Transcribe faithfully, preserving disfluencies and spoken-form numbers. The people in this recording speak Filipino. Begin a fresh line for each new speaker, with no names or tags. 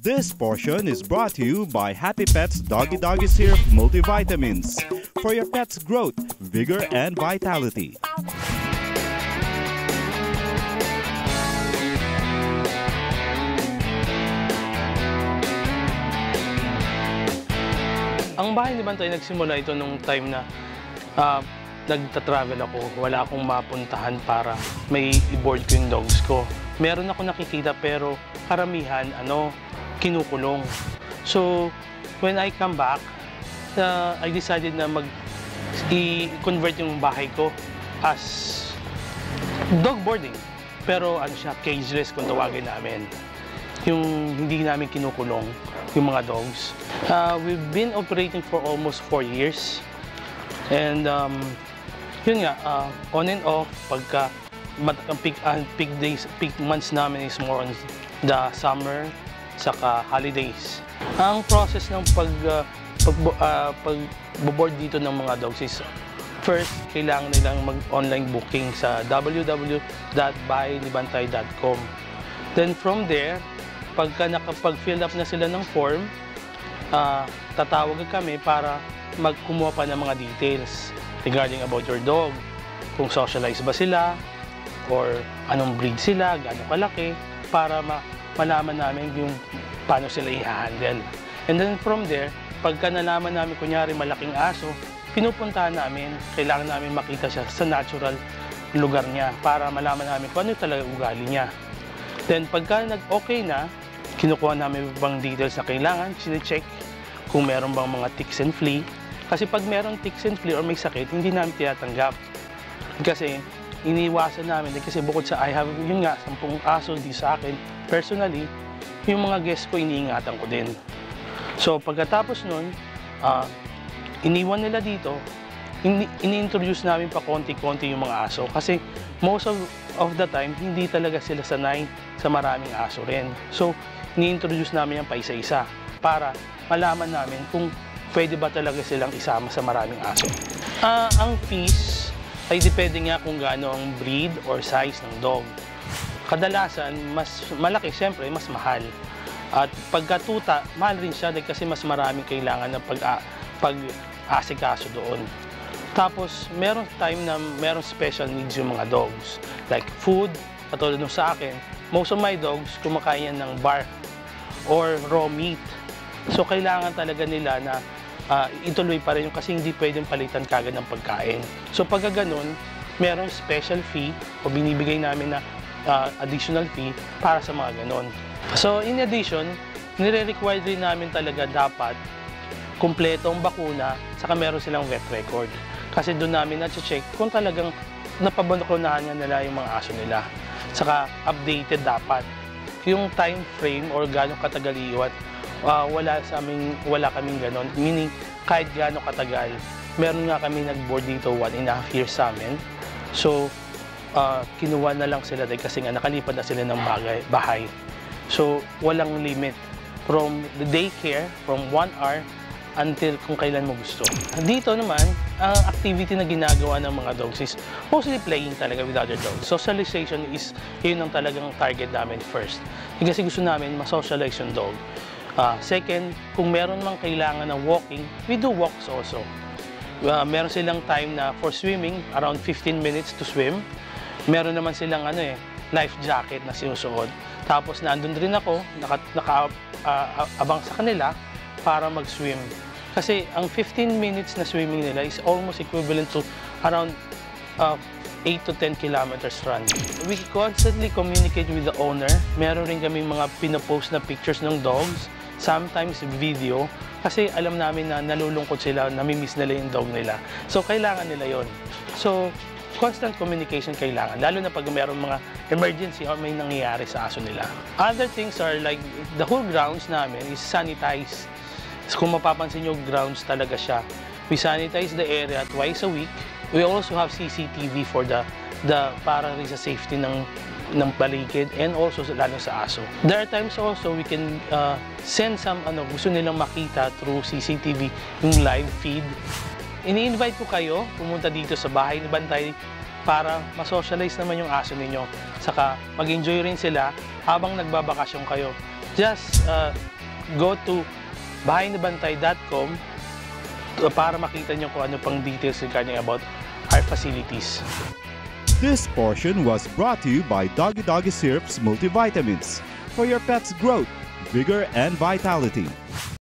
This portion is brought to you by Happy Pets Doggy Doggy Syrup Multivitamins for your pet's growth, vigor, and vitality.
Ang bahay ni Bantay nagsimula ito nung time na uh, nagta-travel ako. Wala akong mapuntahan para may i-board ko yung dogs ko. Meron ako nakikita pero karamihan ano, kinukulong. So, when I come back, uh, I decided na mag i-convert yung bahay ko as dog boarding. Pero ano siya, cageless kung tawagin namin. Yung hindi namin kinukulong yung mga dogs. Uh, we've been operating for almost four years. And um, yun nga, uh, on and off, pagka ang peak, uh, peak days, peak months namin is more on the summer, saka holidays. Ang process ng pag, uh, pag, uh, pag-board dito ng mga dogs is, first, kailangan nilang mag-online booking sa w w w dot bahay ni bantay dot com. Then from there, pagka nakapag-fill up na sila ng form, uh, tatawag kami para magkumuha pa ng mga details regarding about your dog. Kung socialize ba sila, or anong breed sila, gaano kalaki, para ma malaman namin yung paano sila i-handle. And then from there, pagka nalaman namin, kunyari malaking aso, pinupuntahan namin, kailangan namin makita siya sa natural lugar niya para malaman namin kung ano talaga ugali niya. Then pagka nag-okay na, kinukuha namin bang details na kailangan, sine-check kung meron bang mga ticks and flea. Kasi pag meron ticks and flea or may sakit, hindi namin tinatanggap. Kasi iniiwasan namin, kasi bukod sa I have, yun nga, sampung aso di sa akin, personally, yung mga guests ko, iniingatan ko din. So pagkatapos nun, uh, iniwan nila dito, ini-introduce namin pa konti-konti yung mga aso. Kasi most of, of the time, hindi talaga sila sanay sa maraming aso rin. So, ini-introduce namin yan pa isa-isa para malaman namin kung pwede ba talaga silang isama sa maraming aso. Uh, ang fees ay depende nga kung gaano ang breed or size ng dog. Kadalasan, mas malaki, siyempre, mas mahal. At pagkatuta, mahal rin siya kasi mas maraming kailangan na pag-asikaso doon. Tapos, meron time na meron special needs yung mga dogs. Like food, katulad nung sa akin, most of my dogs kumakain yan ng bark or raw meat. So, kailangan talaga nila na uh, ituloy pa rin yung kasi hindi pwedeng palitan kagad ng pagkain. So, pagka ganun, merong special fee o binibigay namin na uh, additional fee para sa mga ganun. So, in addition, nire-require rin namin talaga dapat kumpletong bakuna, saka meron silang vet record. Kasi doon namin na-check kung talagang napabakunahan nila yung mga aso nila. Saka updated dapat. Yung time frame or gano'ng katagal iiwan, uh, wala sa aming, wala kaming ganon. Meaning, kahit gano'ng katagal, meron nga kami nag-board dito one and a half years sa amin. So, uh, kinuha na lang sila dahil kasi nga nakalipad na sila ng bagay, bahay. So, walang limit. From the daycare, from one hour, until kung kailan mo gusto. Dito naman, ang activity na ginagawa ng mga dogs is mostly playing talaga with other dogs. Socialization is, yun ang talagang target namin first. Kasi gusto namin ma-socialize yung dog. Uh, second, kung meron mang kailangan ng walking, we do walks also. Uh, meron silang time na for swimming, around fifteen minutes to swim. Meron naman silang ano eh, life jacket na sinusuot. Tapos nandun rin ako, naka, naka, uh, abang sa kanila, para mag-swim. Kasi ang fifteen minutes na swimming nila is almost equivalent to around uh, eight to ten kilometers run. We constantly communicate with the owner. Meron rin kami mga pinapost na pictures ng dogs, sometimes video, kasi alam namin na nalulungkot sila, namimiss nila yung dog nila. So, kailangan nila yon. So, constant communication kailangan, lalo na pag meron mga emergency or may nangyayari sa aso nila. Other things are like, the whole grounds namin is sanitized. So, kung mapapansin nyo, grounds talaga siya. We sanitize the area twice a week. We also have C C T V for the, the para rin sa safety ng, ng paligid and also lalo sa aso. There are times also we can uh, send some, ano, gusto nilang makita through C C T V, yung live feed. Ini-invite ko kayo, pumunta dito sa bahay ni Bantay para ma-socialize naman yung aso ninyo. Saka mag-enjoy rin sila habang nagbabakasyon kayo. just uh, go to bahay na bantay dot com para makita nyo kung ano pang details regarding about our facilities.
This portion was brought to you by Doggy Doggy Syrup's multivitamins for your pet's growth, vigor, and vitality.